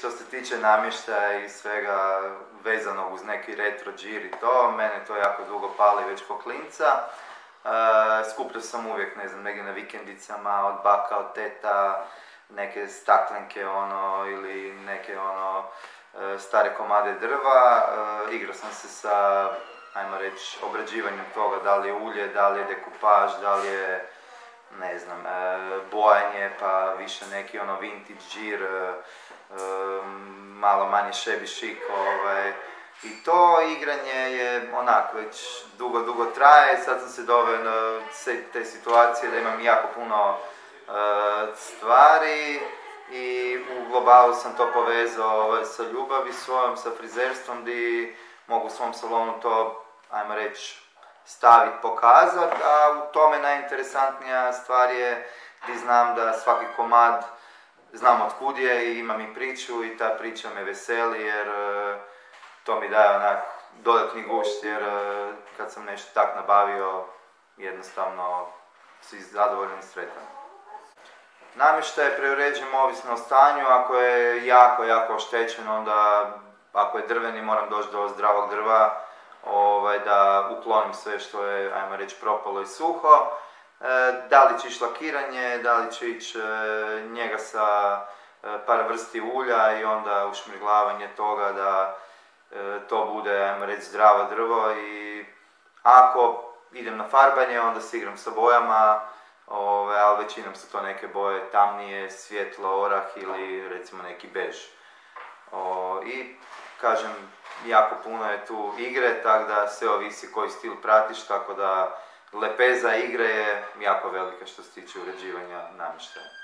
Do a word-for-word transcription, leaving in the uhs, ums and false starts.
što se tiče namještaja i svega vezanog uz neki retro džir i to, mene to jako dugo pali već ko klinca. Uh, skupljao sam uvijek, ne znam, negdje na vikendicama, od baka, od teta, neke staklenke, ono, ili neke, ono, uh, stare komade drva. Uh, igrao sam se sa, ajmo reći, obrađivanjem toga, da li je ulje, da li je dekupaž, da li je, ne znam, uh, bojanje, pa više neki, ono, vintage džir, uh, uh, malo manje šebi šik, ovaj. I to igranje je onako već dugo, dugo traje. Sad sam se doveo na te situacije da imam jako puno uh, stvari i u globalu sam to povezao ovaj, sa ljubavi svojom, sa frizerstvom gdje mogu u svom salonu to, ajmo reći, staviti, pokazati, a u tome najinteresantnija stvar je gdje znam da svaki komad znam otkud je i imam i priču i ta priča me veseli jer uh, to mi daje onak dodatni gušt jer uh, kad sam nešto tak nabavio, jednostavno si zadovoljan i sretan. Namještaj preuređujem ovisno o stanju, ako je jako, jako oštećen, onda ako je drveni moram doći do zdravog drva, ovaj, da uklonim sve što je, ajmo reći, propalo i suho. E, da li će ići lakiranje, da li će ići e, njega sa e, par vrsti ulja i onda ušmirglavanje toga da to bude, ajmo reći, zdravo drvo i ako idem na farbanje, onda se igram sa bojama, ove, ali većinom su to neke boje tamnije, svjetlo, orah ili recimo neki bež. O, I, kažem, jako puno je tu igre, tako da sve ovisi koji stil pratiš, tako da lepeza igre je jako velika što se tiče uređivanja namještaja.